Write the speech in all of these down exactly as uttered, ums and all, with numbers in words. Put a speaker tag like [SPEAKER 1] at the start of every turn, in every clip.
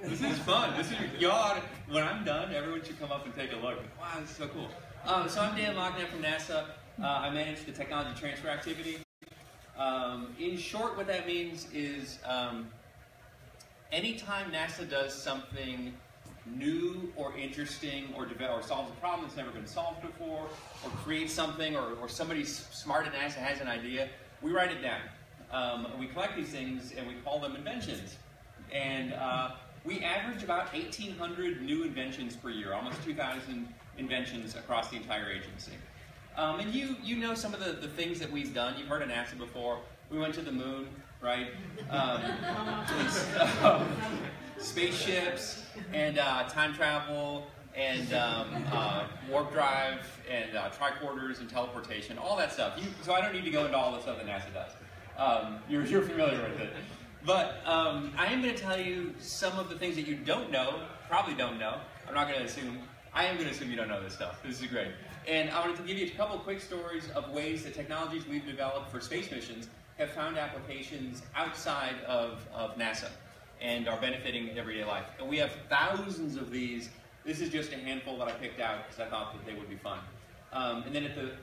[SPEAKER 1] This is fun. This is y'all. When I'm done, everyone should come up and take a look. Wow, this is so cool. Um, so I'm Dan Lochner from NASA. Uh, I manage the technology transfer activity. Um, in short, what that means is um, anytime NASA does something new or interesting or, develop, or solves a problem that's never been solved before, or creates something, or, or somebody smart at NASA has an idea, we write it down. Um, we collect these things and we call them inventions. And uh, we average about eighteen hundred new inventions per year, almost two thousand inventions across the entire agency. Um, and you, you know some of the, the things that we've done. You've heard of NASA before. We went to the moon, right? Um, um, spaceships, and uh, time travel, and um, uh, warp drive, and uh, tricorders, and teleportation, all that stuff. You, so I don't need to go into all the stuff that NASA does. Um, you're, you're familiar with it. But um, I am going to tell you some of the things that you don't know, probably don't know. I'm not going to assume. I am going to assume you don't know this stuff. This is great. And I wanted to give you a couple quick stories of ways that technologies we've developed for space missions have found applications outside of, of NASA and are benefiting everyday life. And we have thousands of these. This is just a handful that I picked out because I thought that they would be fun. Um, and then at the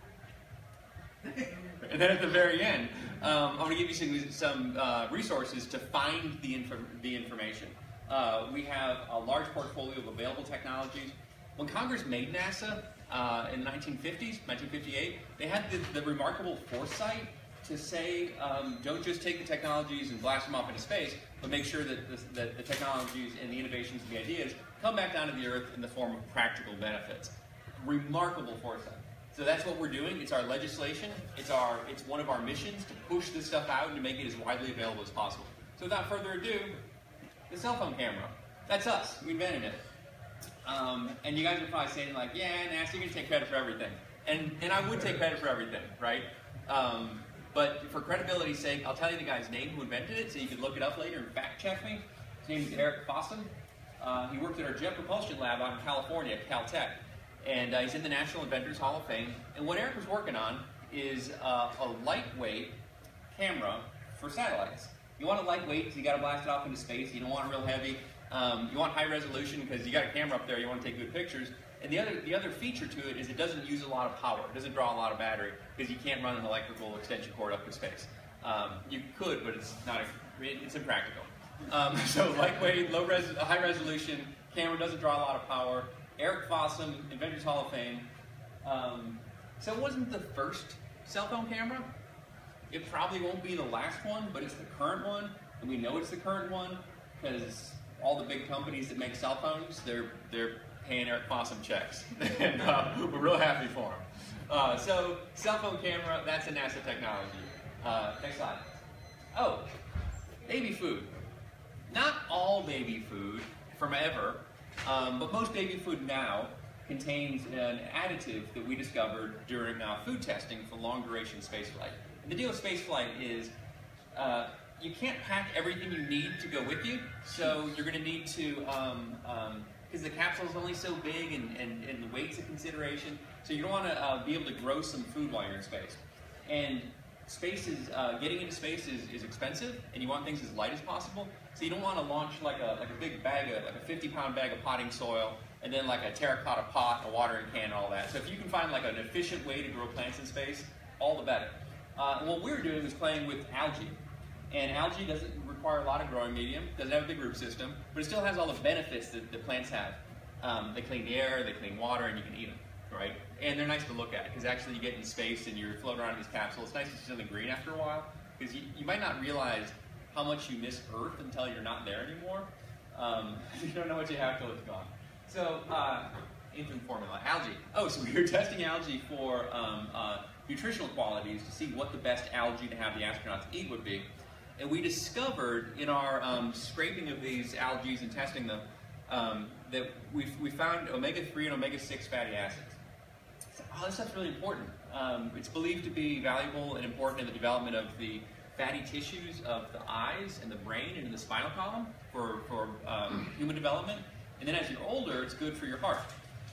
[SPEAKER 1] and then at the very end, um, I'm going to give you some, some uh, resources to find the, inf the information. Uh, we have a large portfolio of available technologies. When Congress made NASA uh, in the nineteen fifties, nineteen fifty-eight, they had the, the remarkable foresight to say, um, don't just take the technologies and blast them off into space, but make sure that the, that the technologies and the innovations and the ideas come back down to the Earth in the form of practical benefits. Remarkable foresight. So that's what we're doing. It's our legislation. It's our. It's one of our missions to push this stuff out and to make it as widely available as possible. So without further ado, the cell phone camera. That's us. We invented it. Um, and you guys are probably saying like, yeah, NASA, you're gonna take credit for everything. And and I would take credit for everything, right? Um, but for credibility's sake, I'll tell you the guy's name who invented it, so you can look it up later and fact check me. His name is Eric Fossum. Uh, he worked at our Jet Propulsion Lab out in California, Caltech. And uh, he's in the National Inventors Hall of Fame. And what Eric was working on is uh, a lightweight camera for satellites. You want it lightweight because you got to blast it off into space. You don't want it real heavy. Um, you want high resolution because you got a camera up there. You want to take good pictures. And the other the other feature to it is it doesn't use a lot of power. It doesn't draw a lot of battery because you can't run an electrical extension cord up to space. Um, you could, but it's not. A, it's impractical. Um, so lightweight, low res, high resolution camera doesn't draw a lot of power. Eric Fossum, Inventors Hall of Fame. Um, so it wasn't the first cell phone camera. It probably won't be the last one, but it's the current one, and we know it's the current one because all the big companies that make cell phones, they're they're paying Eric Fossum checks, and uh, we're real happy for him. Uh, so cell phone camera, that's a NASA technology. Uh, next slide. Oh, baby food. Not all baby food from ever. Um, but most baby food now contains an additive that we discovered during uh, food testing for long-duration spaceflight. And the deal with spaceflight is uh, you can't pack everything you need to go with you, so you're going to need to, because um, um, the capsule is only so big and, and, and the weight's a consideration, so you don't want to uh, be able to grow some food while you're in space. And space is, uh, getting into space is, is expensive, and you want things as light as possible. So you don't want to launch like a like a big bag of like a fifty pound bag of potting soil, and then like a terracotta pot, a watering can, and all that. So if you can find like an efficient way to grow plants in space, all the better. Uh, and what we were doing was playing with algae, and algae doesn't require a lot of growing medium, doesn't have a big root system, but it still has all the benefits that the plants have. Um, they clean the air, they clean water, and you can eat them, right? And they're nice to look at because actually you get in space and you're floating around in these capsules. It's nice to see something green after a while because you, you might not realize how much you miss Earth until you're not there anymore. Um, you don't know what you have till it's gone. So, uh, infant formula, algae. Oh, so we were testing algae for um, uh, nutritional qualities to see what the best algae to have the astronauts eat would be. And we discovered in our um, scraping of these algae and testing them um, that we we found omega three and omega six fatty acids. So, oh, this stuff's really important. Um, it's believed to be valuable and important in the development of the fatty tissues of the eyes and the brain and in the spinal column for, for um, human development. And then as you're older, it's good for your heart.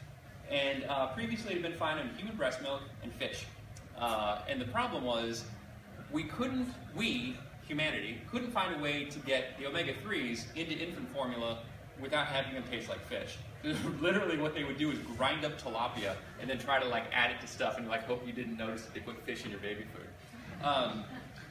[SPEAKER 1] And uh, previously it had been found in human breast milk and fish. Uh, and the problem was we couldn't, we, humanity couldn't find a way to get the omega threes into infant formula without having them taste like fish. Literally what they would do is grind up tilapia and then try to like add it to stuff and like hope you didn't notice that they put fish in your baby food. Um,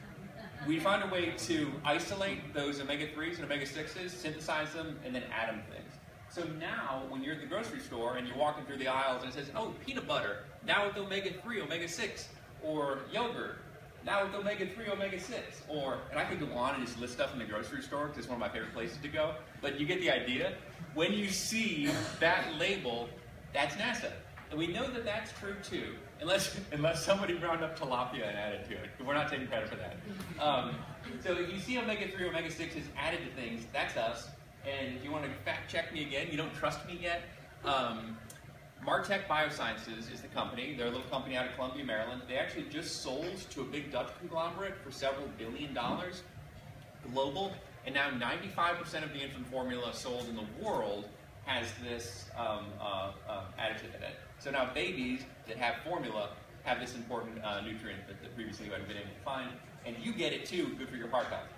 [SPEAKER 1] we found a way to isolate those omega threes and omega sixes, synthesize them, and then add them to things. So now, when you're at the grocery store and you're walking through the aisles and it says, oh, peanut butter, now with omega three, omega six, or yogurt, now with omega three, omega six, or, and I could go on and just list stuff in the grocery store because it's one of my favorite places to go, but you get the idea. When you see that label, that's NASA. And we know that that's true too, unless unless somebody round up tilapia and added to it. We're not taking credit for that. Um, so if you see omega three, omega sixes added to things, that's us. And if you want to fact check me again, you don't trust me yet, um, Martech Biosciences is the company. They're a little company out of Columbia, Maryland. They actually just sold to a big Dutch conglomerate for several billion dollars, global, and now ninety-five percent of the infant formula sold in the world has this um, uh, uh, additive in it. So now babies that have formula have this important uh, nutrient that, that previously you hadn't been able to find, and you get it too, good for your heart health.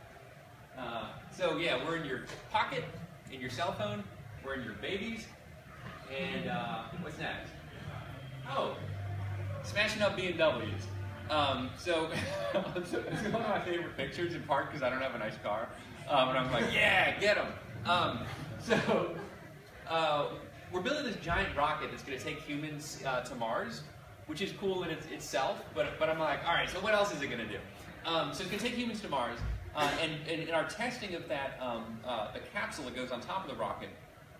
[SPEAKER 1] Uh, so yeah, we're in your pocket, in your cell phone, we're in your babies, and uh, what's next? Oh, smashing up B M Ws. Um, so it's one of my favorite pictures in part because I don't have a nice car, um, and I'm like, yeah, get them. Um, so uh, we're building this giant rocket that's going to take humans uh, to Mars, which is cool in its, itself, but, but I'm like, all right, so what else is it going to do? Um, so it's going to take humans to Mars. Uh, and, and in our testing of that, um, uh, the capsule that goes on top of the rocket,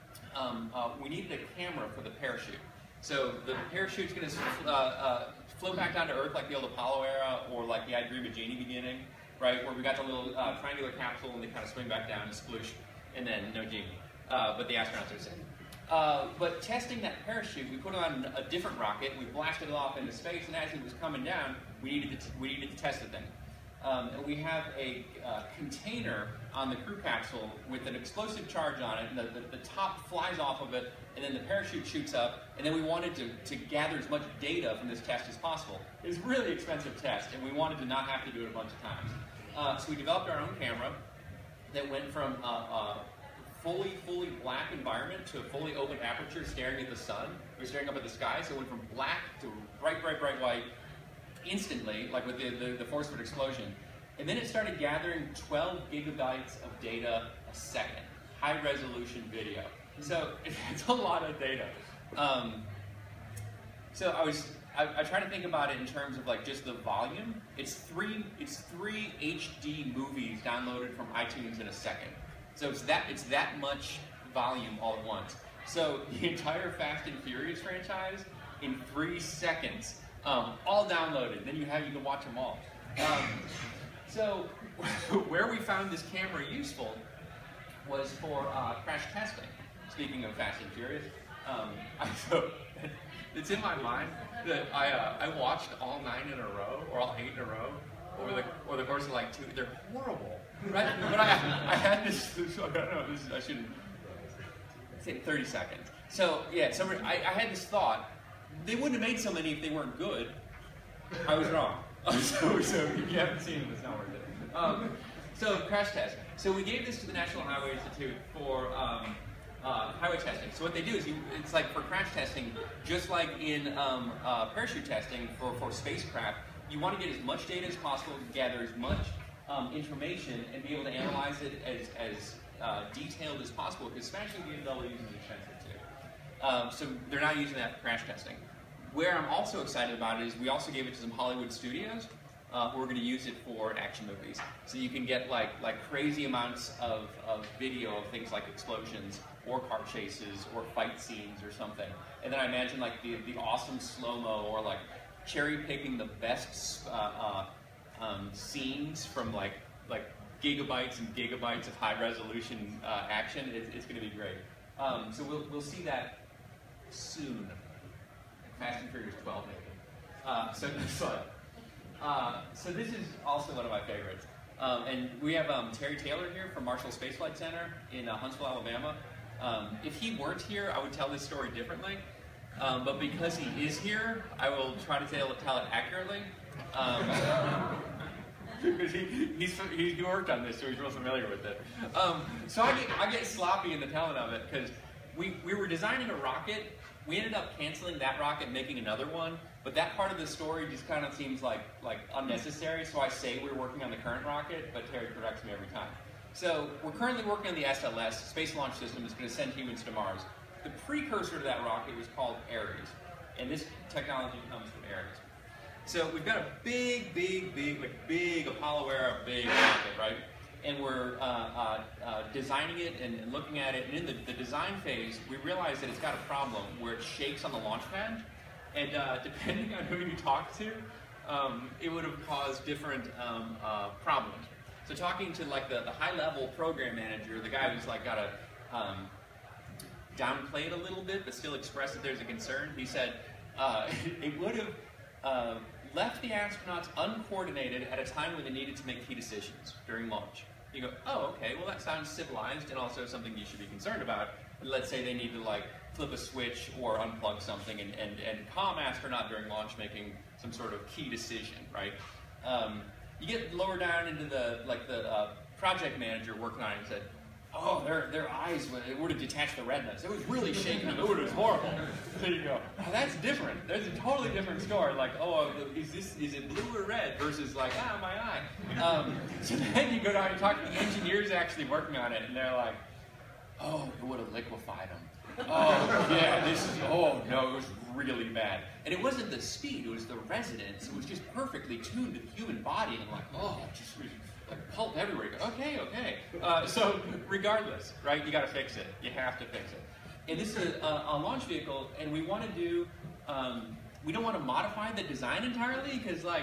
[SPEAKER 1] um, uh, we needed a camera for the parachute. So the parachute's going to uh, uh, float back down to Earth like the old Apollo era, or like the I Dream of Jeannie beginning, right? Where we got the little uh, triangular capsule and they kind of swing back down and sploosh, and then no Jeannie. Uh, but the astronauts are safe. Uh, but testing that parachute, we put it on a different rocket, we blasted it off into space, and as it was coming down, we needed to, t we needed to test the thing. Um, and we have a uh, container on the crew capsule with an explosive charge on it, and the, the, the top flies off of it, and then the parachute shoots up, and then we wanted to, to gather as much data from this test as possible. It was a really expensive test, and we wanted to not have to do it a bunch of times. Uh, so we developed our own camera that went from a, a fully, fully black environment to a fully open aperture staring at the sun, or staring up at the sky, so it went from black to bright, bright, bright white, instantly, like with the, the, the force of an explosion. And then it started gathering twelve gigabytes of data a second, high resolution video. So it's a lot of data. Um, so I was, I, I try to think about it in terms of like just the volume. It's three, it's three H D movies downloaded from iTunes in a second. So it's that, it's that much volume all at once. So the entire Fast and Furious franchise in three seconds. Um, all downloaded, then you have you can watch them all. Um, so where we found this camera useful was for uh, crash testing. Speaking of Fast and Furious, um, I, so it's in my mind that I uh, I watched all nine in a row or all eight in a row over the over the course of like two. They're horrible, right? But I I had this. I don't know. This, I shouldn't say thirty seconds. So yeah, so I, I had this thought. They wouldn't have made so many if they weren't good. I was wrong. so, so if you haven't seen them, it's not worth it. Um, so crash test. So we gave this to the National Highway Institute for um, uh, highway testing. So what they do is, you, it's like for crash testing, just like in um, uh, parachute testing for, for spacecraft, you want to get as much data as possible, gather as much um, information, and be able to analyze it as, as uh, detailed as possible, because smashing B M Ws is expensive too. Um, so they're not using that for crash testing. Where I'm also excited about it is we also gave it to some Hollywood studios uh, who are going to use it for action movies. So you can get like like crazy amounts of, of video of things like explosions or car chases or fight scenes or something. And then I imagine like the, the awesome slow-mo or like cherry picking the best uh, uh, um, scenes from like like gigabytes and gigabytes of high resolution uh, action. It, it's going to be great. Um, so we'll, we'll see that soon. Fast and Furious twelve, maybe. Uh, so next slide. Uh, so this is also one of my favorites. Um, and we have um, Terry Taylor here from Marshall Space Flight Center in uh, Huntsville, Alabama. Um, if he weren't here, I would tell this story differently. Um, but because he is here, I will try to tell, tell it accurately. Um, because he, he's, he, he worked on this, so he's real familiar with it. Um, so I get, I get sloppy in the telling of it, because we, we were designing a rocket. We ended up canceling that rocket and making another one, but that part of the story just kind of seems like, like unnecessary, so I say we're working on the current rocket, but Terry corrects me every time. So we're currently working on the S L S, Space Launch System, that's going to send humans to Mars. The precursor to that rocket was called Ares, and this technology comes from Ares. So we've got a big, big, big, like big Apollo era, big rocket, right? And we're uh, uh, uh, designing it and, and looking at it, and in the, the design phase, we realize that it's got a problem where it shakes on the launch pad, and uh, depending on who you talk to, um, it would have caused different um, uh, problems. So talking to like the, the high-level program manager, the guy who's like got to um, downplay it a little bit, but still express that there's a concern, he said uh, it would have uh, left the astronauts uncoordinated at a time when they needed to make key decisions during launch. You go, oh, okay, well that sounds civilized and also something you should be concerned about. Let's say they need to like flip a switch or unplug something and, and, and calm astronaut during launch making some sort of key decision, right? Um, you get lower down into the, like the uh, project manager working on it and said, oh, their, their eyes would have detached the retinas. It was really shaking them. It was horrible. There you go. Oh, that's different. There's a totally different story. Like, oh, is this is it blue or red? Versus like, ah, my eye. Um, so then you go down and talk to the engineers actually working on it, and they're like, oh, it would have liquefied them. Oh, yeah, this is, oh, no, it was really bad. And it wasn't the speed, it was the resonance. It was just perfectly tuned to the human body. And I'm like, oh, it just was like pulp everywhere. You go, okay, okay. Uh, so regardless, right, you got to fix it. You have to fix it. And this is a, a launch vehicle, and we want to do, um, we don't want to modify the design entirely, because like,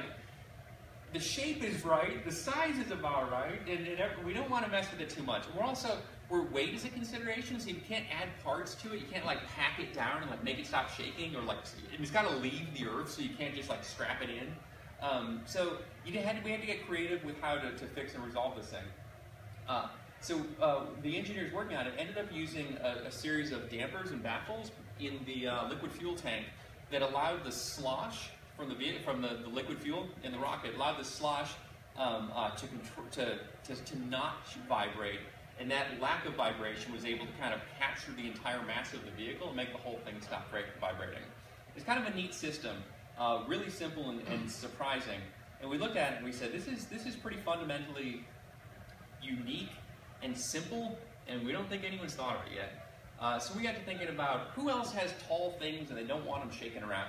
[SPEAKER 1] the shape is right, the size is about right, and, and we don't want to mess with it too much. And we're also, where weight is a consideration, so you can't add parts to it. You can't like pack it down and like make it stop shaking, or like, it's got to leave the Earth, so you can't just like strap it in. Um, so you had to, we had to get creative with how to, to fix and resolve this thing. Uh, so uh, the engineers working on it ended up using a, a series of dampers and baffles in the uh, liquid fuel tank that allowed the slosh from the from the, the liquid fuel in the rocket, allowed the slosh um, uh, to, control, to, to to not vibrate, and that lack of vibration was able to kind of capture the entire mass of the vehicle and make the whole thing stop vibrating. It's kind of a neat system. Uh, really simple and, and surprising, and we looked at it and we said, this is this is pretty fundamentally unique and simple, and we don't think anyone's thought of it yet. Uh, so we got to thinking about who else has tall things and they don't want them shaking around.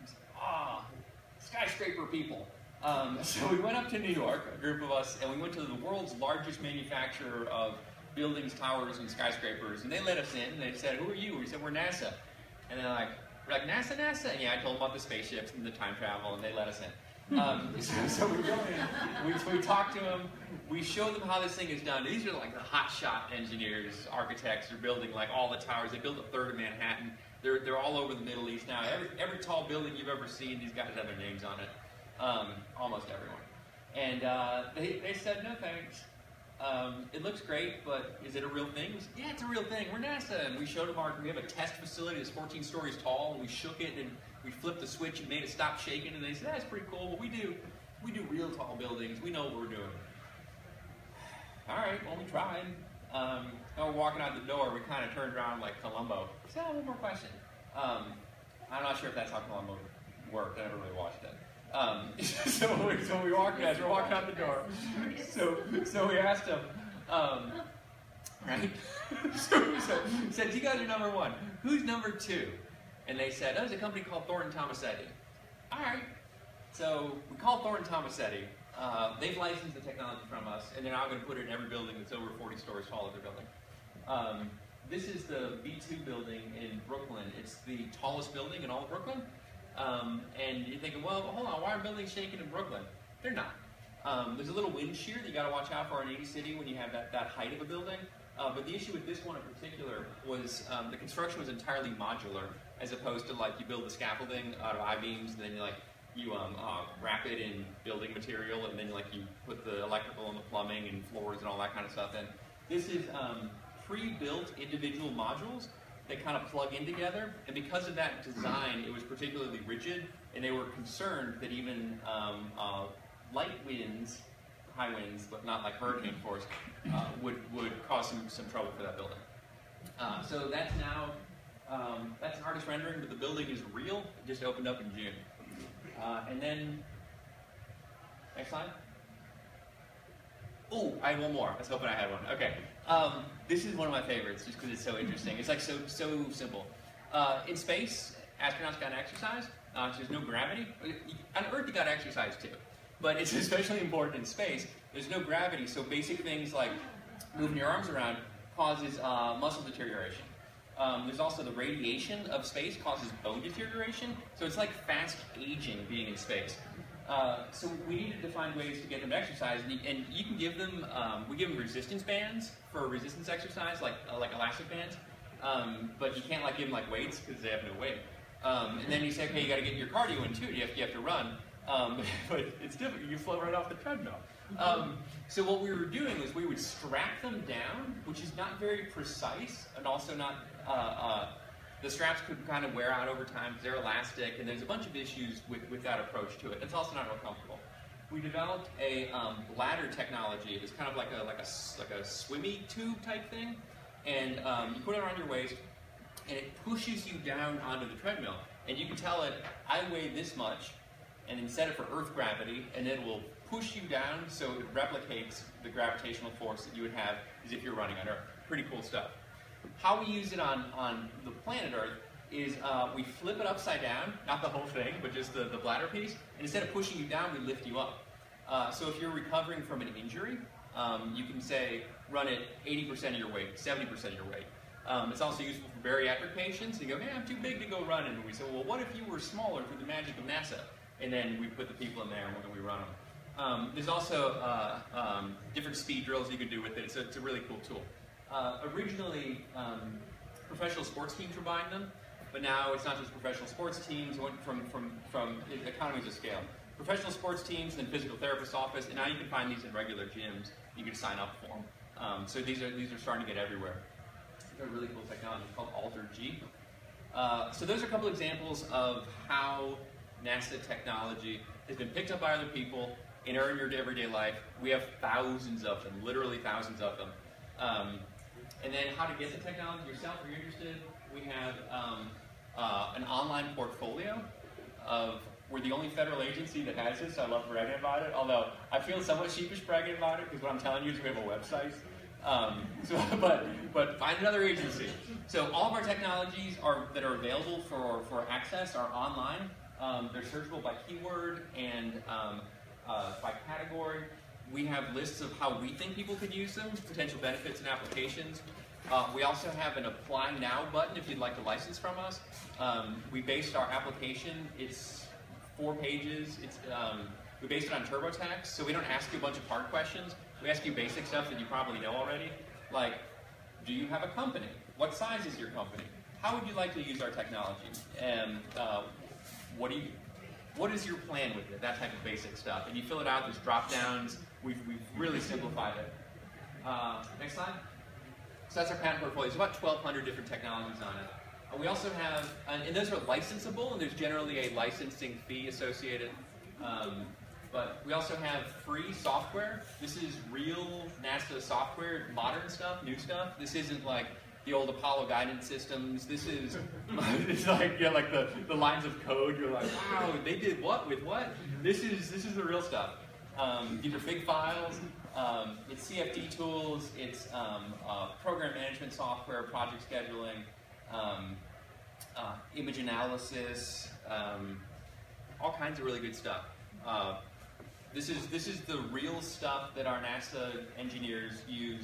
[SPEAKER 1] Ah, skyscraper people. Um, so we went up to New York, a group of us, and we went to the world's largest manufacturer of buildings, towers, and skyscrapers, and they let us in, and they said, who are you? We said, we're NASA. And they're like, we're like, NASA, NASA? And yeah, I told them about the spaceships and the time travel, and they let us in. Um, so, so we go in, we, we talk to them, we show them how this thing is done. These are like the hotshot engineers, architects, they're building like all the towers. They built a third of Manhattan. They're, they're all over the Middle East now. Every, every tall building you've ever seen, these guys have their names on it. Um, almost everyone. And uh, they, they said, no thanks. Um, it looks great, but is it a real thing? We said, yeah, it's a real thing. We're NASA. And we showed them our, we have a test facility that's fourteen stories tall, and we shook it, and we flipped the switch and made it stop shaking, and they said, that's pretty cool, but we do, we do real tall buildings. We know what we're doing. All right, well, we tried. Um, and we're walking out the door, we kind of turned around like Columbo. So, one more question. Um, I'm not sure if that's how Columbo worked. I never really watched it. Um, so, we, so we walked, as we're walking out the door, so, so we asked him, um, right? so, so we said, you guys are number one. Who's number two? And they said, oh, there's a company called Thornton Tomasetti. All right. So we called Thornton Tomasetti. Uh, they've licensed the technology from us, and they're now going to put it in every building that's over forty stories tall of their building. Um, this is the B two building in Brooklyn. It's the tallest building in all of Brooklyn. Um, and you're thinking, well, hold on, why are buildings shaking in Brooklyn? They're not. Um, there's a little wind shear that you got to watch out for in any city when you have that, that height of a building. Uh, but the issue with this one in particular was um, the construction was entirely modular, as opposed to like you build the scaffolding out of I-beams, and then you like you um, uh, wrap it in building material, and then like you put the electrical and the plumbing and floors and all that kind of stuff in. This is um, pre-built individual modules that kind of plug in together, and because of that design, it was particularly rigid, and they were concerned that even um, uh, light winds high winds, but not like hurricane force, uh, would, would cause some, some trouble for that building. Uh, so that's now, um, that's an artist rendering, but the building is real. It just opened up in June. Uh, and then, next slide. Oh, I had one more. I was hoping I had one. Okay. Um, this is one of my favorites just because it's so interesting. It's like so, so simple. Uh, in space, astronauts got exercise. Uh, so there's no gravity. On Earth, you got exercise too. But it's especially important in space. There's no gravity, so basic things like moving your arms around causes uh, muscle deterioration. Um, there's also the radiation of space causes bone deterioration. So it's like fast aging being in space. Uh, so we needed to find ways to get them to exercise, and you, and you can give them, um, we give them resistance bands for resistance exercise, like uh, like elastic bands, um, but you can't like give them like weights because they have no weight. Um, and then you say, okay, you got to get your cardio in too. You have, you have to run, um, but it's difficult. You float right off the treadmill. Um, so what we were doing was we would strap them down, which is not very precise, and also not. Uh, uh, The straps could kind of wear out over time because they're elastic, and there's a bunch of issues with, with that approach to it. It's also not real comfortable. We developed a um, bladder technology. It's kind of like a like a like a swimmy tube type thing, and um, you put it around your waist, and it pushes you down onto the treadmill. And you can tell it, I weigh this much, and then set it for Earth gravity, and it will push you down so it replicates the gravitational force that you would have as if you're running on Earth. Pretty cool stuff. How we use it on, on the planet Earth is uh, we flip it upside down, not the whole thing, but just the, the bladder piece, and instead of pushing you down, we lift you up. Uh, so if you're recovering from an injury, um, you can say, run it eighty percent of your weight, seventy percent of your weight. Um, it's also useful for bariatric patients. You go, hey, I'm too big to go running. And we say, well, what if you were smaller through the magic of NASA? And then we put the people in there and we run them. Um, there's also uh, um, different speed drills you can do with it. It's a, it's a really cool tool. Uh, originally, um, professional sports teams were buying them, but now it's not just professional sports teams. It went from, from, from economies of scale. Professional sports teams, then physical therapist's office, and now you can find these in regular gyms. You can sign up for them. Um, so these are, these are starting to get everywhere. They're really cool technology. It's called AlterG. Uh, so those are a couple examples of how NASA technology has been picked up by other people in our everyday life. We have thousands of them, literally thousands of them. Um, And then how to get the technology yourself, if you're interested, we have um, uh, an online portfolio of, we're the only federal agency that has this, so I love bragging about it, although I feel somewhat sheepish bragging about it, because what I'm telling you is we have a website. Um, so, but, but find another agency. So all of our technologies are, that are available for, for access are online. Um, they're searchable by keyword and um, uh, by category. We have lists of how we think people could use them, potential benefits and applications. Uh, we also have an Apply Now button if you'd like to license from us. Um, we based our application, it's four pages. It's, um, we based it on TurboTax, so we don't ask you a bunch of hard questions. We ask you basic stuff that you probably know already, like, do you have a company? What size is your company? How would you like to use our technology? And uh, what do you, what is your plan with it? That type of basic stuff. And you fill it out, there's drop downs. We've, we've really simplified it. Uh, next slide. So that's our patent portfolio. There's about twelve hundred different technologies on it. Uh, we also have, and, and those are licensable, and there's generally a licensing fee associated. Um, but we also have free software. This is real NASA software, modern stuff, new stuff. This isn't like the old Apollo guidance systems. This is, it's like, yeah, like the, the lines of code. You're like, wow, they did what with what? This is, this is the real stuff. Um, these are big files. Um, it's C F D tools. It's um, uh, program management software, project scheduling, um, uh, image analysis, um, all kinds of really good stuff. Uh, this is this is the real stuff that our NASA engineers use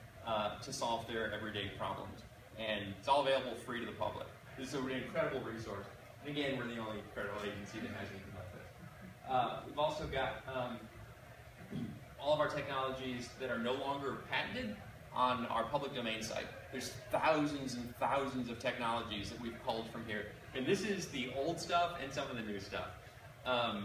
[SPEAKER 1] uh, to solve their everyday problems, and it's all available free to the public. This is an incredible resource. And again, we're the only federal agency that has anything like this. Uh, we've also got um, all of our technologies that are no longer patented on our public domain site. There's thousands and thousands of technologies that we've culled from here. And this is the old stuff and some of the new stuff. Um,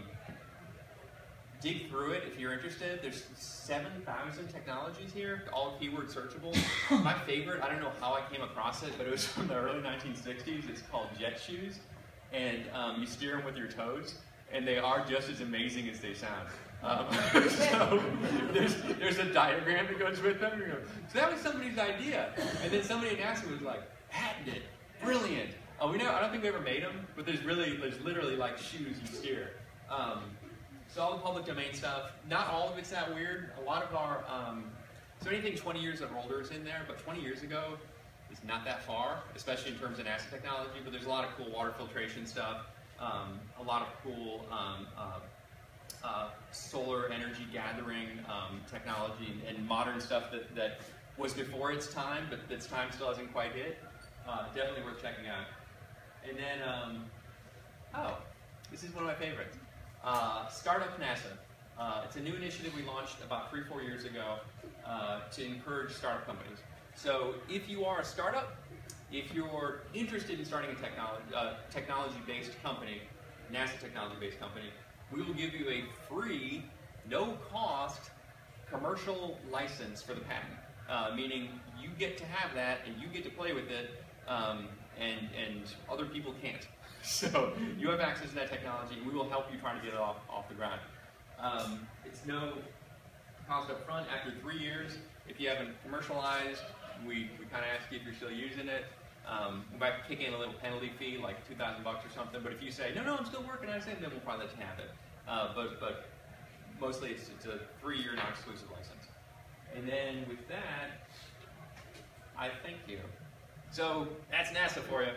[SPEAKER 1] dig through it if you're interested. There's seven thousand technologies here, all keyword searchable. My favorite, I don't know how I came across it, but it was from the early nineteen sixties. It's called Jet Shoes. And um, you steer them with your toes, and they are just as amazing as they sound. Um, so there's, there's a diagram that goes with them. You go, so that was somebody's idea. And then somebody at NASA was like, patented, brilliant. Uh, we know, I don't think we ever made them, but there's really, there's literally like shoes you steer. Um, so all the public domain stuff, not all of it's that weird. A lot of our, um, so anything twenty years or older is in there, but twenty years ago is not that far, especially in terms of NASA technology, but there's a lot of cool water filtration stuff, um, a lot of cool um, uh, uh, solar energy gathering um, technology and modern stuff that, that was before its time, but its time still hasn't quite hit. Uh, definitely worth checking out. And then, um, oh, this is one of my favorites. Uh, Startup NASA. Uh, it's a new initiative we launched about three, four years ago uh, to encourage startup companies. So if you are a startup, if you're interested in starting a technology, uh, technology-based company, NASA technology-based company, we will give you a free, no-cost commercial license for the patent. Uh, meaning you get to have that and you get to play with it, um, and, and other people can't. So you have access to that technology, and we will help you try to get it off, off the ground. Um, it's no cost up front. After three years, if you haven't commercialized, we, we kind of ask you if you're still using it. Um, we might kick in a little penalty fee, like two thousand bucks or something, but if you say, no, no, I'm still working on it, then we'll probably let you have it. Uh, but, but mostly it's, it's a three-year non-exclusive license. And then with that, I thank you. So that's NASA for you.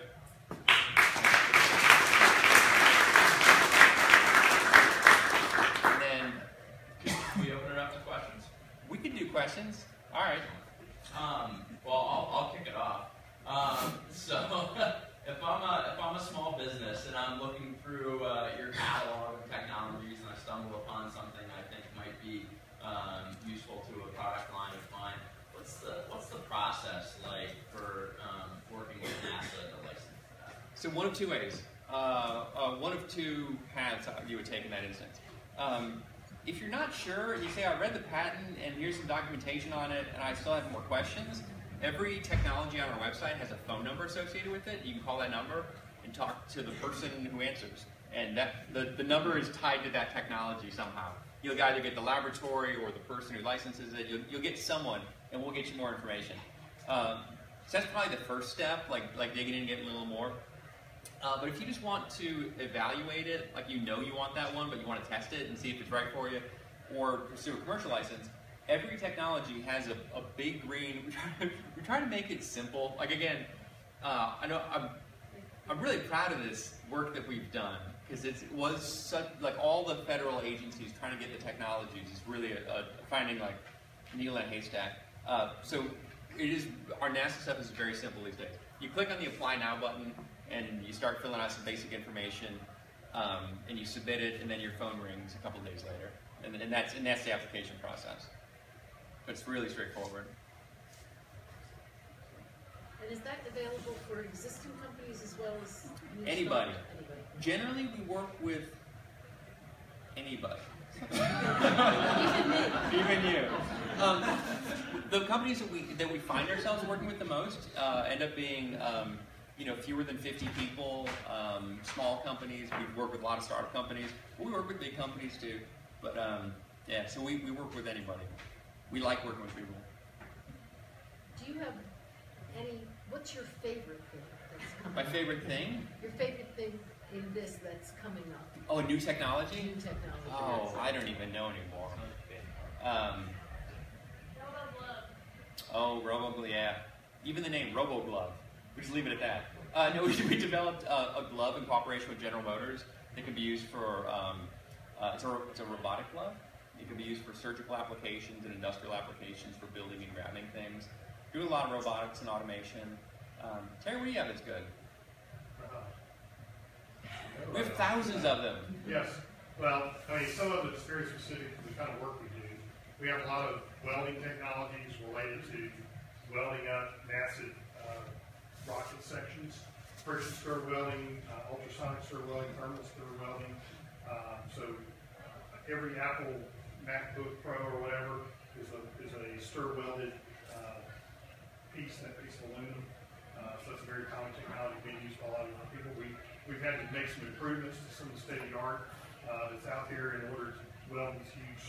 [SPEAKER 1] And then we open it up to questions. We can do questions. All right.
[SPEAKER 2] Um, well, I'll, I'll kick it off. Um, so if I'm a if I'm a small business and I'm looking through uh, your catalog of technologies and I stumble upon something I think might be um, useful to a product line of mine, what's the what's the process like for um, working with NASA to license that?
[SPEAKER 1] So one of two ways. Uh, uh, one of two paths you would take in that instance. Um, if you're not sure, and you say, I read the patent and here's some documentation on it and I still have more questions, every technology on our website has a phone number associated with it. You can call that number and talk to the person who answers. And that the, the number is tied to that technology somehow. You'll either get the laboratory or the person who licenses it. You'll, you'll get someone, and we'll get you more information. Um, so that's probably the first step, like, like digging in and getting a little more. Uh, but if you just want to evaluate it, like you know you want that one, but you want to test it and see if it's right for you, or pursue a commercial license, every technology has a, a big green. We try, to, we try to make it simple. Like again, uh, I know I'm, I'm really proud of this work that we've done because it was such like all the federal agencies trying to get the technologies is really a, a finding like needle in a haystack. Uh, so it is our NASA stuff is very simple these days. You click on the Apply Now button and you start filling out some basic information, um, and you submit it, and then your phone rings a couple days later, and, and that's and that's the application process. But it's really straightforward.
[SPEAKER 3] And is that available for existing companies as well as new
[SPEAKER 1] Anybody.
[SPEAKER 3] startups? Anybody.
[SPEAKER 1] Generally, we work with anybody.
[SPEAKER 3] Even me.
[SPEAKER 1] Even you. Um, the companies that we that we find ourselves working with the most uh, end up being um, you know fewer than fifty people, um, small companies. We work with a lot of startup companies. We work with big companies too. But um, yeah, so we, we work with anybody. We like working with people.
[SPEAKER 3] Do you have any, what's your favorite thing that's coming
[SPEAKER 1] My
[SPEAKER 3] up?
[SPEAKER 1] favorite thing?
[SPEAKER 3] Your favorite thing in this that's coming up?
[SPEAKER 1] Oh, new technology?
[SPEAKER 3] New technology.
[SPEAKER 1] Oh, I don't even know anymore. Um, oh, RoboGlove, yeah. Even the name RoboGlove. We just leave it at that. Uh, no, we, we developed uh, a glove in cooperation with General Motors that can be used for, um, uh, it's, a, it's a robotic glove. It can be used for surgical applications and industrial applications for building and grabbing things. Do a lot of robotics and automation. Um, Terry, what do you have that's good? We have thousands of them.
[SPEAKER 4] Yes. Well, I mean, some of it is very specific to the kind of work we do. We have a lot of welding technologies related to welding up massive uh, rocket sections, friction stir welding, uh, ultrasonic stir welding, thermal stir welding. Uh, so uh, every Apple MacBook Pro or whatever is a, is a stir welded uh, piece, that piece of aluminum. Uh, so it's a very common technology being used by a lot of different people. We, we've had to make some improvements to some of the state of the art uh, that's out there in order to weld these huge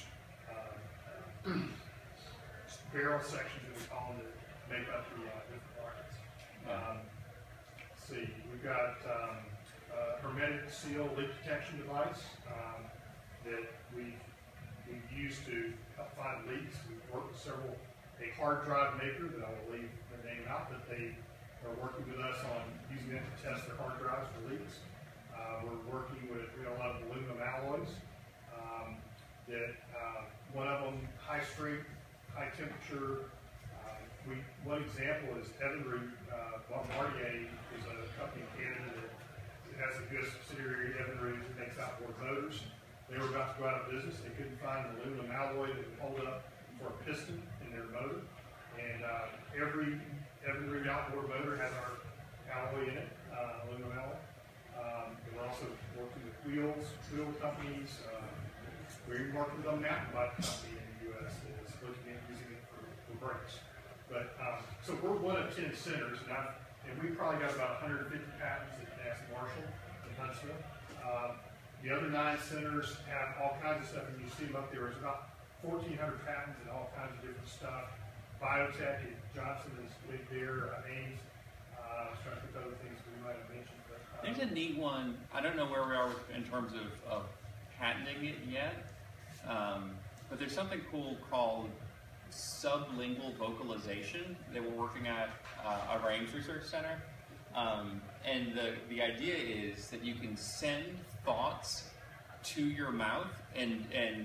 [SPEAKER 4] uh, uh, barrel sections that we call them that make up the uh, different rockets. Um, let's see, we've got um, a hermetic seal leak detection device um, that we've, we've used to help find leaks. We've worked with several, a hard drive maker that I will leave their name out, but they are working with us on using it to test their hard drives for leaks. Uh, we're working with, we got a lot of aluminum alloys um, that uh, one of them high strength, high temperature. Uh, we, one example is Evinrude. Uh, Bombardier is a company in Canada that has a good subsidiary, Evinrude, that makes outboard motors. They were about to go out of business. They couldn't find an aluminum alloy that would hold up for a piston in their motor. And uh, every Evinrude outboard motor has our alloy in it, uh, aluminum alloy. Um, we're also working with wheels, wheel companies. Uh, we're even working with a mountain bike company in the U S that is looking at using it for, for brakes. But um, so we're one of ten centers, and, I've, and we probably got about one hundred fifty patents at NASA Marshall in Huntsville. Um, the other nine centers have all kinds of stuff, and you see them up there. There's about fourteen hundred patents and all kinds of different stuff. Biotech at Johnson is big there. Uh, Ames. Uh, I was trying to think of other things we might have mentioned. But, uh,
[SPEAKER 1] There's a neat one. I don't know where we are in terms of, of patenting it yet, um, but there's something cool called sublingual vocalization that we're working at uh, at our Ames Research Center. Um, and the, the idea is that you can send thoughts to your mouth, and, and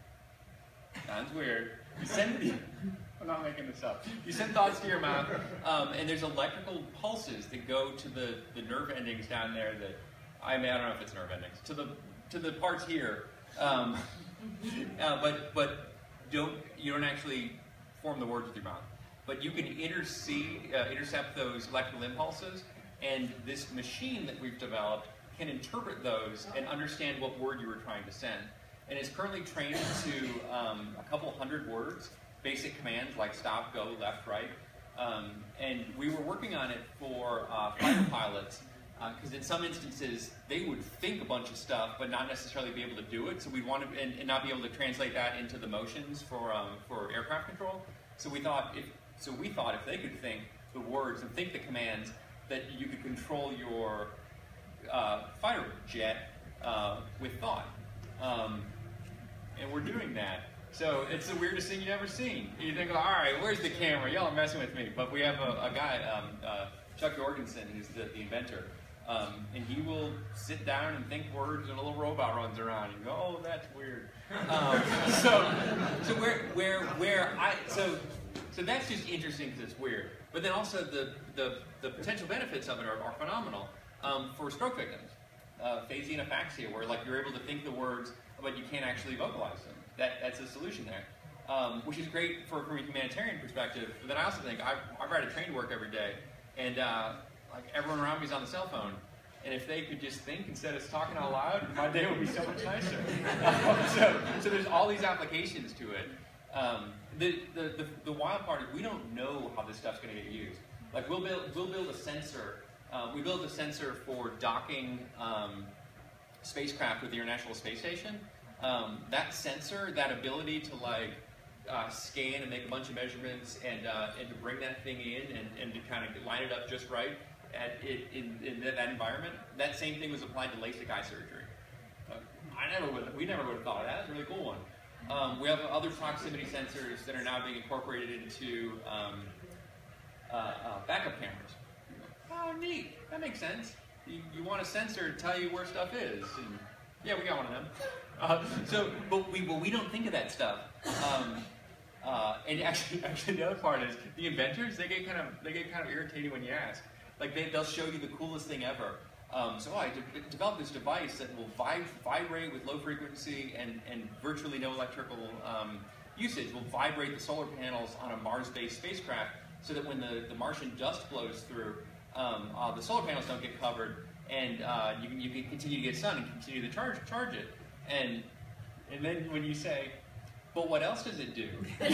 [SPEAKER 1] sounds weird. You send, I'm not making this up. You send thoughts to your mouth, um, and there's electrical pulses that go to the, the nerve endings down there that, I mean, I don't know if it's nerve endings, to the, to the parts here. Um, uh, but, but don't, you don't actually form the words with your mouth. But you can intercede, uh, intercept those electrical impulses, and this machine that we've developed can interpret those and understand what word you were trying to send. And it's currently trained to um, a couple hundred words, basic commands like stop, go, left, right. Um, and we were working on it for uh, fighter pilots, because uh, in some instances they would think a bunch of stuff but not necessarily be able to do it. So we'd want to, and, and not be able to translate that into the motions for um, for aircraft control. So we thought if so we thought if they could think the words and think the commands, that you could control your uh, fighter jet uh, with thought. Um, and we're doing that. So it's the weirdest thing you've ever seen. You think, all right, where's the camera? Y'all are messing with me. But we have a, a guy, um, uh, Chuck Jorgensen, who's the, the inventor. Um, and he will sit down and think words, and a little robot runs around. And you go, oh, that's weird. Um, so, so where, where, where I, so, so that's just interesting because it's weird. But then also the, the, the potential benefits of it are, are phenomenal um, for stroke victims. Uh, phasing aphaxia, where like you're able to think the words, but you can't actually vocalize them. That, that's a solution there, um, which is great for, from a humanitarian perspective. But then I also think I, I ride a train to work every day, and uh, like everyone around me is on the cell phone. And if they could just think instead of talking out loud, my day would be so much nicer. Um, so, so there's all these applications to it. Um, the, the, the, the wild part is we don't know how this stuff's going to get used. Like we'll build, we'll build a sensor. Uh, we built a sensor for docking um, spacecraft with the International Space Station. Um, that sensor, that ability to like uh, scan and make a bunch of measurements and uh, and to bring that thing in and, and to kind of line it up just right at it, in, in that environment, that same thing was applied to LASIK eye surgery. Uh, I never would, we never would have thought of that. That's a really cool one. Um, we have other proximity sensors that are now being incorporated into um, uh, uh, backup cameras. Oh, neat. That makes sense. You, you want a sensor to tell you where stuff is. And yeah, we got one of them. Uh, so, but we, but we don't think of that stuff. Um, uh, and actually, actually, the other part is the inventors. They get kind of they get kind of irritated when you ask. Like they they'll show you the coolest thing ever. Um, so oh, I de developed this device that will vi vibrate with low frequency and and virtually no electrical um, usage. Will vibrate the solar panels on a Mars-based spacecraft, so that when the the Martian dust blows through, um, uh, the solar panels don't get covered, and uh, you can you can continue to get sun and continue to charge charge it. And and then when you say, but what else does it do? I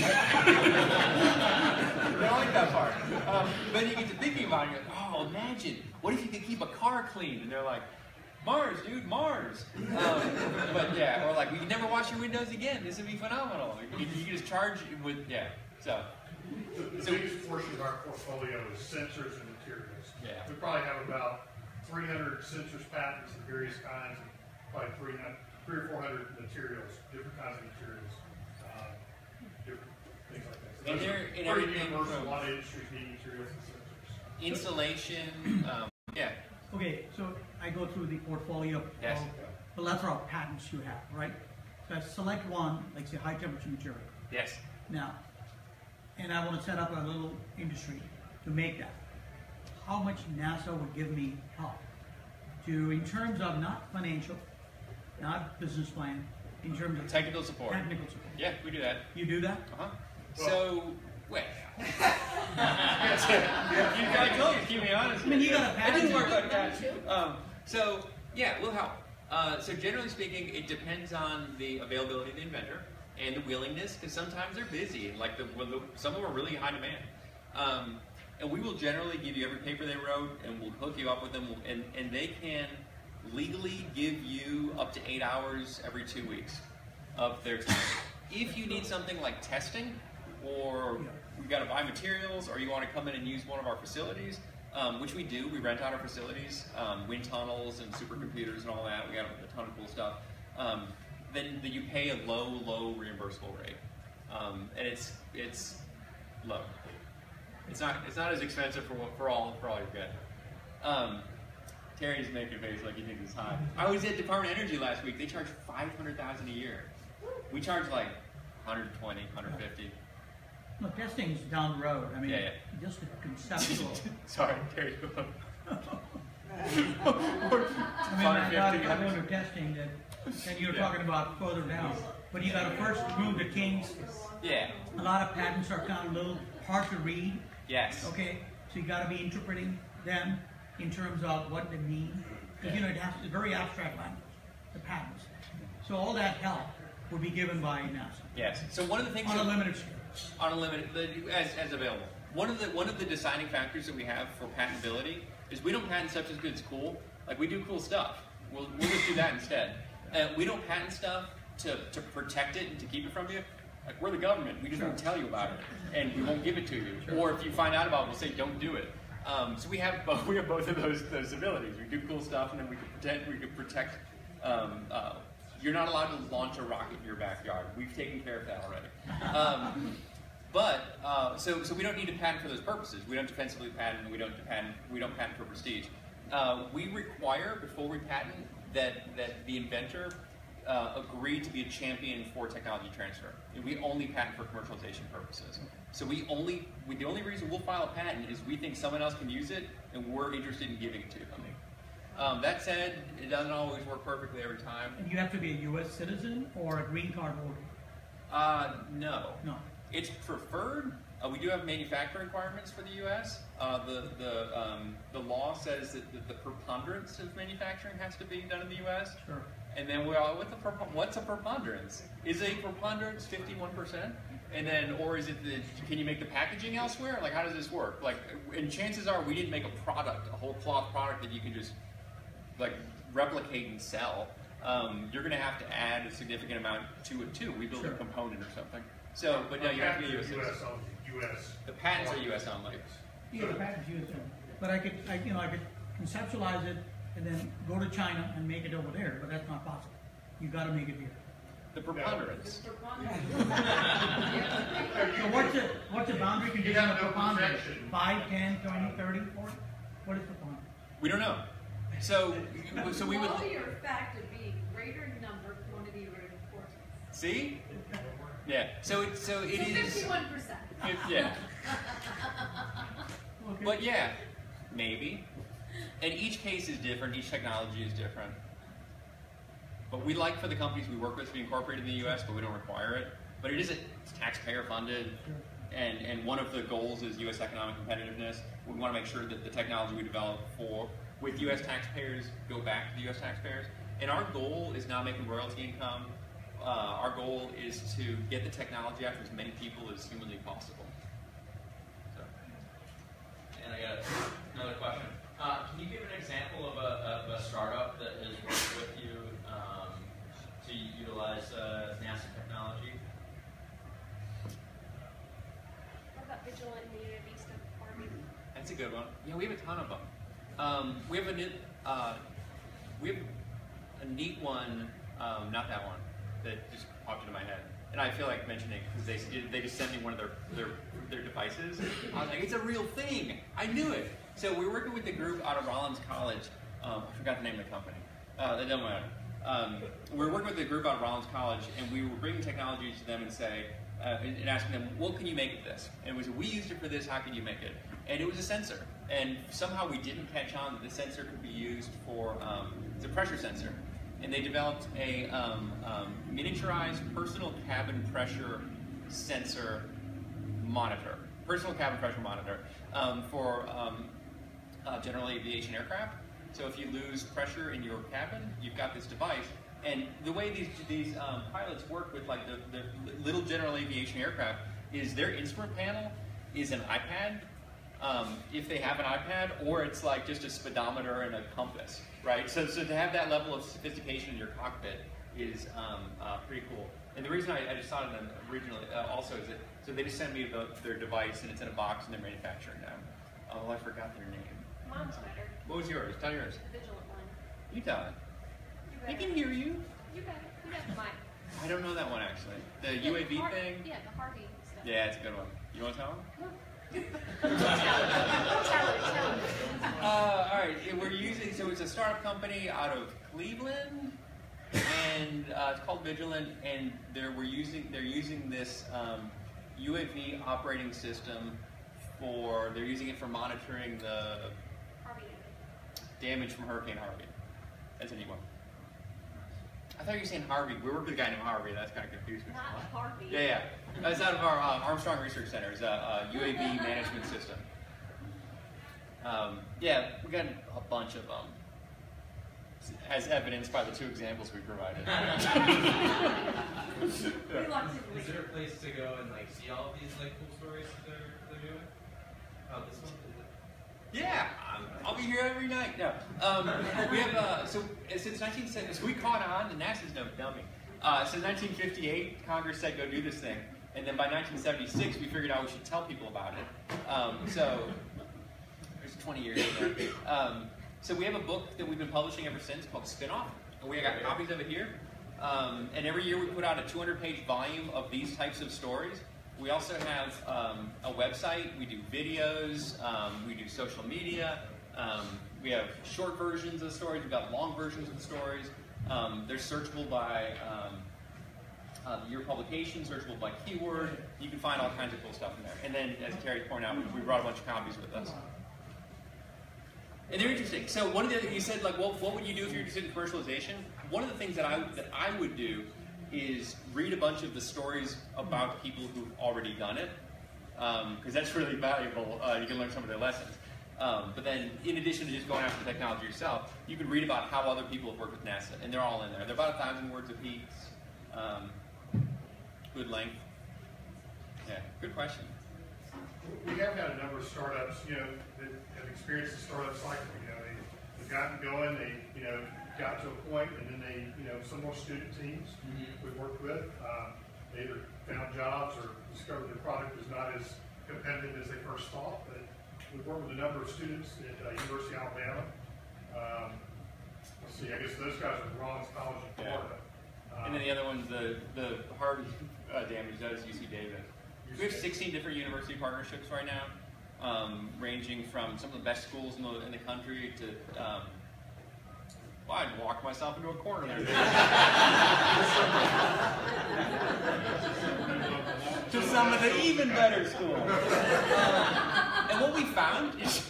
[SPEAKER 1] don't like that part. Um, but you get to thinking about it, you're like, oh, imagine, what if you could keep a car clean? And they're like, Mars, dude, Mars. Um, but yeah, or like, we can never wash your windows again. This would be phenomenal. You, you can just charge with, yeah. So,
[SPEAKER 4] The, the
[SPEAKER 1] So-
[SPEAKER 4] biggest portion of our portfolio is sensors and materials.
[SPEAKER 1] Yeah.
[SPEAKER 4] We probably have about three hundred sensors patents of various kinds, and probably three hundred, three or four hundred materials, different kinds of materials, uh, different things like that. So
[SPEAKER 1] And
[SPEAKER 4] those
[SPEAKER 1] they're
[SPEAKER 4] are
[SPEAKER 1] in
[SPEAKER 4] pretty
[SPEAKER 1] everything
[SPEAKER 4] universal.
[SPEAKER 1] from-
[SPEAKER 4] A lot of industries need materials and sensors.
[SPEAKER 1] insulation, um, yeah.
[SPEAKER 5] Okay, so I go through the portfolio of
[SPEAKER 1] Yes.
[SPEAKER 5] the plethora of patents you have, right? So I select one, like say high temperature material.
[SPEAKER 1] Yes.
[SPEAKER 5] Now, and I want to set up a little industry to make that. How much NASA would give me help to, in terms of not financial, not business plan, in terms of
[SPEAKER 1] Technical support.
[SPEAKER 5] technical support?
[SPEAKER 1] Yeah, we do that.
[SPEAKER 5] You do that?
[SPEAKER 1] Uh-huh. So, well. you guys told me to keep me honest.
[SPEAKER 5] I mean, you got a
[SPEAKER 1] It didn't
[SPEAKER 5] patent.
[SPEAKER 1] work like that.
[SPEAKER 3] Don't you?
[SPEAKER 1] Um, so, yeah, we'll help. Uh, so generally speaking, it depends on the availability of the inventor and the willingness, because sometimes they're busy. Like the, when the, some of them are really high demand. Um, and we will generally give you every paper they wrote, and we'll hook you up with them, and, and they can legally give you up to eight hours every two weeks of their time. If you need something like testing, or we got to buy materials, or you want to come in and use one of our facilities, um, which we do, we rent out our facilities, um, wind tunnels and supercomputers and all that. We got a ton of cool stuff. Um, then, then you pay a low, low reimbursable rate, um, and it's it's low. It's not it's not as expensive for what- for all for all you get. Um, Terry's making a face like he thinks it's high. I was at Department of Energy last week. They charge five hundred thousand dollars a year. We charge like one hundred twenty, one hundred fifty.
[SPEAKER 5] No, testing's down the road. I mean,
[SPEAKER 1] Yeah,
[SPEAKER 5] just the conceptual.
[SPEAKER 1] Sorry, Terry.
[SPEAKER 5] I mean, I got, I go to testing that, and you're
[SPEAKER 1] Yeah.
[SPEAKER 5] talking about further down, but you gotta first move the kinks.
[SPEAKER 1] Yeah.
[SPEAKER 5] A lot of patents are kind of a little hard to read,
[SPEAKER 1] Yes.
[SPEAKER 5] okay? So you gotta be interpreting them in terms of what they mean. Because, you know, it has, it's very abstract language, the patents. So all that help will be given by NASA
[SPEAKER 1] Yes. So one of the things
[SPEAKER 5] on a
[SPEAKER 1] that-
[SPEAKER 5] limited scale.
[SPEAKER 1] on a limited the- as, as available. One of the one of the deciding factors that we have for patentability is we don't patent stuff just because it's cool. Like we do cool stuff. We'll, we'll just do that instead. Uh, we don't patent stuff to, to protect it and to keep it from you. Like we're the government. We just won't tell you about it, and we won't give it to you. Or if you find out about it, we'll say don't do it. Um, so we have both, we have both of those those abilities. We do cool stuff, and then we can protect. We can protect. Um, uh, you're not allowed to launch a rocket in your backyard. We've taken care of that already. Um, But uh, so so we don't need to patent for those purposes. We don't defensively patent. And we don't patent. We don't patent for prestige. Uh, we require before we patent that that the inventor uh, agree to be a champion for technology transfer. And we only patent for commercialization purposes. So we only we, the only reason we'll file a patent is we think someone else can use it, and we're interested in giving it to them. Um, that said, it doesn't always work perfectly every time.
[SPEAKER 5] And you have to be a U S citizen or a green card holder?
[SPEAKER 1] Uh, no.
[SPEAKER 5] No.
[SPEAKER 1] It's preferred. Uh, we do have manufacturing requirements for the U S. Uh, the the um, the law says that the, the preponderance of manufacturing has to be done in the U S.
[SPEAKER 5] Sure.
[SPEAKER 1] And then we're all, what's a prepon- what's a preponderance? Is a preponderance fifty-one percent? And then, or is it the, can you make the packaging elsewhere? Like, how does this work? Like, and chances are we didn't make a product, a whole cloth product that you can just like replicate and sell. Um, you're going to have to add a significant amount to it too. We build
[SPEAKER 5] Sure.
[SPEAKER 1] a component or something. So, but no, you have to be a U S
[SPEAKER 4] U S
[SPEAKER 1] citizen.
[SPEAKER 4] only, U S.
[SPEAKER 1] The patents are U S only.
[SPEAKER 5] Yeah, the patent's U S only. But I could, I, you know, I could conceptualize it and then go to China and make it over there, but that's not possible. You gotta make it here.
[SPEAKER 1] The preponderance.
[SPEAKER 5] So what's the, what's the boundary
[SPEAKER 4] You
[SPEAKER 5] condition
[SPEAKER 4] have
[SPEAKER 5] of
[SPEAKER 4] no
[SPEAKER 5] preponderance?
[SPEAKER 4] protection.
[SPEAKER 5] Five, ten, twenty, thirty, forty? What is preponderance?
[SPEAKER 1] We don't know. So, so we would
[SPEAKER 6] Quality or fact of being greater in number, quantity, or importance.
[SPEAKER 1] see. Yeah. So it so it
[SPEAKER 6] So
[SPEAKER 1] is.
[SPEAKER 6] fifty-one percent.
[SPEAKER 1] it- yeah.
[SPEAKER 5] Okay.
[SPEAKER 1] But yeah, maybe. And each case is different. Each technology is different. But we like for the companies we work with to be incorporated in the U S, but we don't require it. But it is a, it's taxpayer funded, and and one of the goals is U S economic competitiveness. We want to make sure that the technology we develop for with U S taxpayers go back to the U S taxpayers. And our goal is not making royalty income. Uh, our goal is to get the technology out to as many people as humanly possible. So.
[SPEAKER 2] And I got another question. Uh, can you give an example of a, of a startup that has
[SPEAKER 1] good one. Yeah, we have a ton of them. Um, we have a new, uh, we have a neat one, um, not that one, that just popped into my head. And I feel like mentioning because they they just sent me one of their their their devices. I was like, it's a real thing. I knew it. So we're working with the group out of Rollins College. Um, I forgot the name of the company. Uh, that doesn't matter. Um, we're working with the group out of Rollins College, and we were bringing technology to them and say, uh, and, and asking them, what can you make of this? And we said, we used it for this. How can you make it? And it was a sensor. And somehow we didn't catch on that the sensor could be used for um, it's a pressure sensor. And they developed a um, um, miniaturized personal cabin pressure sensor monitor, personal cabin pressure monitor um, for um, uh, general aviation aircraft. So if you lose pressure in your cabin, you've got this device. And the way these these um, pilots work with like the, the little general aviation aircraft is their instrument panel is an iPad. Um, if they have an iPad, or it's like just a speedometer and a compass, right? So, so to have that level of sophistication in your cockpit is um, uh, pretty cool. And the reason I, I just thought of them originally uh, also is that, so they just sent me the, their device and it's in a box and they're manufacturing them. Oh, I forgot their name.
[SPEAKER 6] Mine's better.
[SPEAKER 1] What was yours? Tell yours.
[SPEAKER 6] Vigilant one.
[SPEAKER 1] You tell it.
[SPEAKER 6] You
[SPEAKER 1] They
[SPEAKER 6] better.
[SPEAKER 1] can hear you.
[SPEAKER 6] You better. You got the mic.
[SPEAKER 1] I don't know that one actually. The
[SPEAKER 6] Yeah,
[SPEAKER 1] U A V
[SPEAKER 6] Har-
[SPEAKER 1] thing?
[SPEAKER 6] Yeah, the Harvey stuff.
[SPEAKER 1] Yeah, it's a good one. You want to tell them?
[SPEAKER 6] No. Tell it, tell it, tell it.
[SPEAKER 1] Uh, all right, yeah, we're using, so it's a startup company out of Cleveland, and uh, it's called Vigilant, and they're, we're using, they're using this um, U A V operating system for, they're using it for monitoring the
[SPEAKER 6] Harvey.
[SPEAKER 1] damage from Hurricane Harvey. That's a neat one. I thought you were saying Harvey. We work with a guy named Harvey. That's kind of confused me.
[SPEAKER 6] Not Harvey.
[SPEAKER 1] Yeah, yeah. That's out of our uh, Armstrong Research Center. It's a, a U A V management system. Um, yeah, we got a bunch of them, as evidenced by the two examples we provided.
[SPEAKER 6] Reluctantly.
[SPEAKER 7] Is there a place to go and like see all of these like cool stories that they're, they're doing? Oh, this one? Is it?
[SPEAKER 1] Yeah, I'm, I'll be here every night. No, um, we have uh, so since nineteen seventy, so we caught on, and NASA's no dummy. Uh, since nineteen fifty-eight, Congress said go do this thing, and then by nineteen seventy-six, we figured out we should tell people about it. Um, so there's twenty years in there. Um, so we have a book that we've been publishing ever since called Spinoff, and we got copies of it here. Um, and every year we put out a two hundred page volume of these types of stories. We also have um, a website. We do videos. Um, we do social media. Um, we have short versions of the stories. We've got long versions of the stories. Um, they're searchable by um, uh, your publication, searchable by keyword. You can find all kinds of cool stuff in there. And then, as Terry pointed out, we, we brought a bunch of copies with us. And they're interesting. So one of the you said like, well, what would you do if you're interested in commercialization? One of the things that I that I would do is read a bunch of the stories about people who've already done it, because um, that's really valuable. Uh, you can learn some of their lessons. Um, but then, in addition to just going after the technology yourself, you can read about how other people have worked with NASA, and they're all in there. They're about a thousand words apiece. Um, good length. Yeah, good question.
[SPEAKER 4] We have had a number of startups, you know, that have experienced the startup cycle. You know, they, they've gotten going, they, you know, got to a point, and then they, you know, some more student teams
[SPEAKER 2] Mm-hmm.
[SPEAKER 4] we've worked with, um, they either found jobs or discovered their product was not as competitive as they first thought. But we've worked with a number of students at uh, University of Alabama. Um, let's see, I guess those guys are Rollins College in Florida. Um,
[SPEAKER 1] And then the other one's the the hard uh, damage does U C Davis. We have sixteen different university partnerships right now, um, ranging from some of the best schools in the in the country to. Um, well, I'd walk myself into a corner there. To some of the even better schools. Um, and what we found is,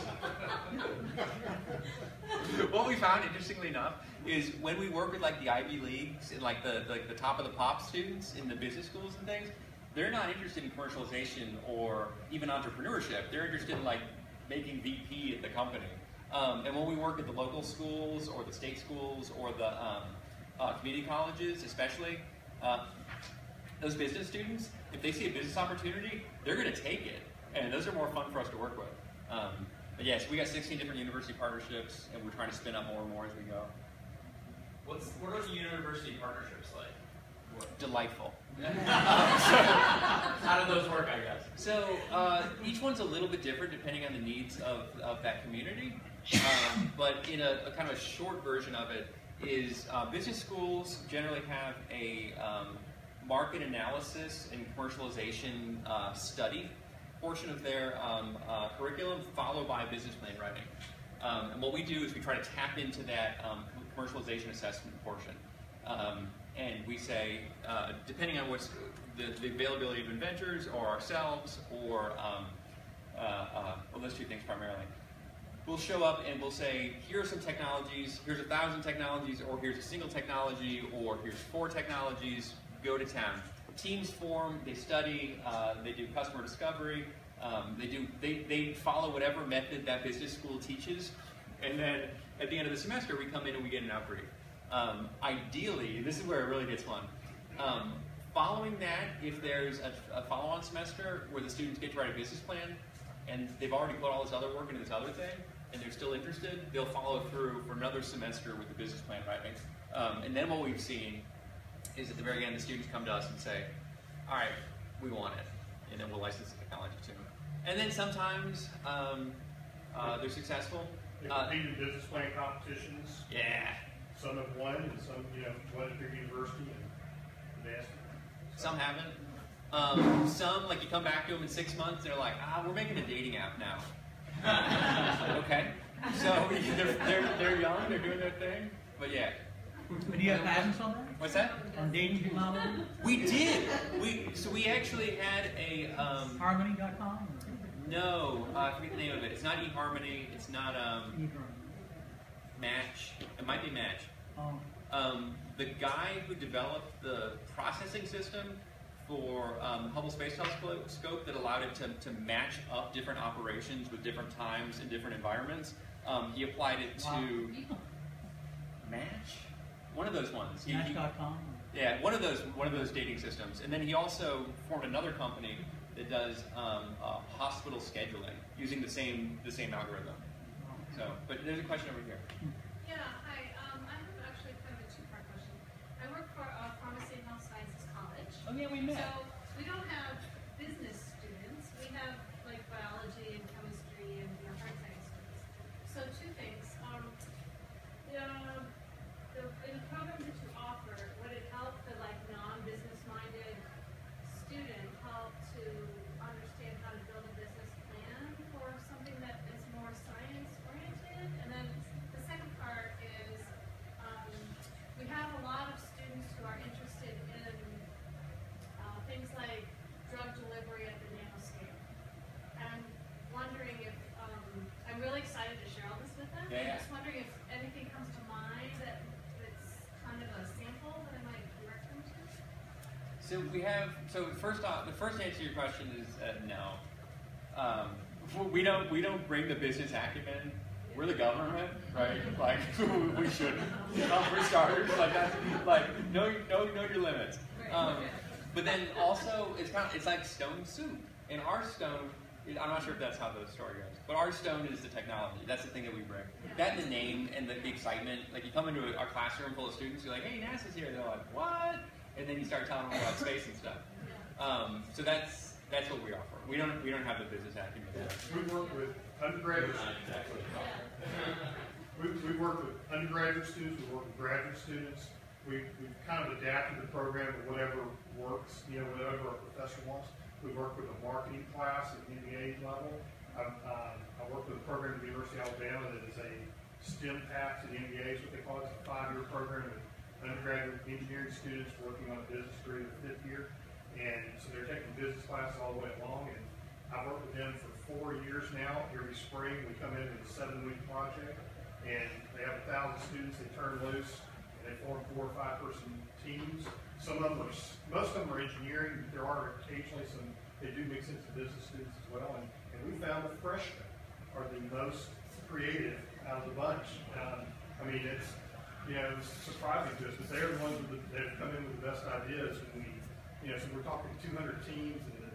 [SPEAKER 1] what we found, interestingly enough, is when we work with like the Ivy Leagues and like the like the top of the pop students in the business schools and things, they're not interested in commercialization or even entrepreneurship. They're interested in like making V P at the company. Um, and when we work at the local schools or the state schools or the um, uh, community colleges, especially, uh, those business students, if they see a business opportunity, they're going to take it. And those are more fun for us to work with. Um, but yes, we got sixteen different university partnerships, and we're trying to spin up more and more as we go.
[SPEAKER 2] What's what are the university partnerships like? work?
[SPEAKER 1] Delightful.
[SPEAKER 2] How do those work, I guess?
[SPEAKER 1] So uh, each one's a little bit different depending on the needs of, of that community. Um, but in a, a kind of a short version of it is uh, business schools generally have a um, market analysis and commercialization uh, study portion of their um, uh, curriculum, followed by business plan writing. Um, and what we do is we try to tap into that um, commercialization assessment portion. Um, and we say, uh, depending on what's the, the availability of inventors or ourselves or, um, uh, uh, well, those two things primarily, we'll show up and we'll say, here are some technologies, here's a thousand technologies, or here's a single technology, or here's four technologies, go to town. Teams form, they study, uh, they do customer discovery, um, they do they, they follow whatever method that business school teaches, and then at the end of the semester we come in and we get an outbrief. Um, ideally, this is where it really gets fun. Um, following that, if there's a, a follow-on semester where the students get to write a business plan, and they've already put all this other work into this other thing, and they're still interested, they'll follow through for another semester with the business plan writing. Um, and then what we've seen is at the very end, the students come to us and say, all right, we want it. And then we'll license the technology to them. And then sometimes um, uh, they're successful.
[SPEAKER 4] They
[SPEAKER 1] Uh,
[SPEAKER 4] compete in business plan competitions.
[SPEAKER 1] yeah.
[SPEAKER 4] Some have won, and some, you know, won at their university and advanced.
[SPEAKER 1] Some haven't. Um, some, like you come back to them in six months, they're like, ah, we're making a dating app now. Okay. So they're, they're, they're young, they're doing their thing. But yeah.
[SPEAKER 5] But do you have patents on that?
[SPEAKER 1] What's that?
[SPEAKER 5] On dating technology?
[SPEAKER 1] We did. We so we actually had a um,
[SPEAKER 5] Harmony dot com?
[SPEAKER 1] no, uh, I forget the name of it. It's not eHarmony. It's not um, Match. It might be Match.
[SPEAKER 5] Oh,
[SPEAKER 1] Um, the guy who developed the processing system for um, Hubble Space Telescope that allowed it to, to match up different operations with different times and different environments, um, he applied it to
[SPEAKER 5] wow.
[SPEAKER 1] Match. One of those ones. He- he-
[SPEAKER 5] Match dot com?
[SPEAKER 1] Yeah, one of those one of those dating systems, and then he also formed another company that does um, uh, hospital scheduling using the same the same algorithm. So, but there's a question over here.
[SPEAKER 6] Yeah, hi. Um, I have actually kind of a two-part question. I work for uh, Pharmacy and Health Sciences College.
[SPEAKER 1] Oh yeah, we met.
[SPEAKER 6] So we don't have business students. We have like biology and chemistry and you know, hard science students. So two things. Um, the, the, in the program that you offer, would it help the like non-business minded student help to understand how to build a business plan for something that is more science oriented? And then the second part is um, we have a lot of students who are interested in uh, things like drug delivery at the nanoscale. And I'm wondering if, um, I'm really excited to share all this with them.
[SPEAKER 1] Yeah, yeah.
[SPEAKER 6] I'm just wondering if anything comes to mind that that's kind of a sample that I might direct them to.
[SPEAKER 1] So we have. So first off, the first answer to your question is uh, no. Um, we don't. We don't bring the business acumen. We're the government, right? Like we shouldn't. Uh, for starters, like that's like know know know your limits. Um, but then also, it's kind of it's like stone soup. And our stone, I'm not sure if that's how the story goes, but our stone is the technology. That's the thing that we bring. That and the name and the, the excitement. Like you come into a, a classroom full of students, you're like, hey, NASA's here. They're like, what? And then you start telling them about space and stuff. Um, so that's that's what we offer. We don't we don't have the business acumen.
[SPEAKER 4] We work with undergraduate we, we work with undergraduate students, we work with graduate students. We, we've kind of adapted the program to whatever works, you know, whatever our professor wants. We work with a marketing class at the M B A level. I, um, I work with a program at the University of Alabama that is a STEM path to the M B A, is what they call it. It's a five-year program with undergraduate engineering students working on a business degree in the fifth year. And so they're taking business classes all the way along. And I've worked with them for four years now. Every spring we come in with a seven-week project. And they have a thousand students they turn loose. And they form four or five-person teams. Some of them are, most of them are engineering. There are occasionally some, they do mix in some business students as well. And, and we found the freshmen are the most creative out of the bunch. Um, I mean, it's, you know, it's surprising to us, but they're the ones with the, that have come in with the best ideas. And we, you know, so we're talking two hundred teams, and